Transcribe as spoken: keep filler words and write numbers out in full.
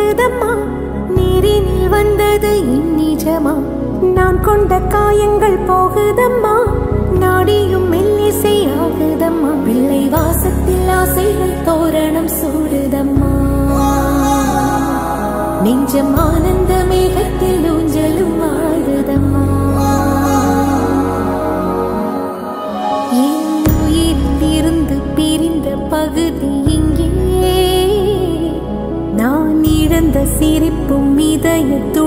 ஓடுதம்மா நீரினில் வந்தது இந்நிஜமா நான் கொண்ட காயங்கள் போகுதம்மா நாடியும் மெல்லிசை ஆகுதம்மா பிள்ளை வாசத்தில் ஆசைகள் தோரணம் சூடுதம்மா நெஞ்சம் ஆனந்த மேகத்தில் ஊஞ்சலும் ஆடுதம்மா என் உயிரிலிருந்து பிரிந்த பகுதி இங்கே நான் இழந்த சிரிப்பும் இதயத்து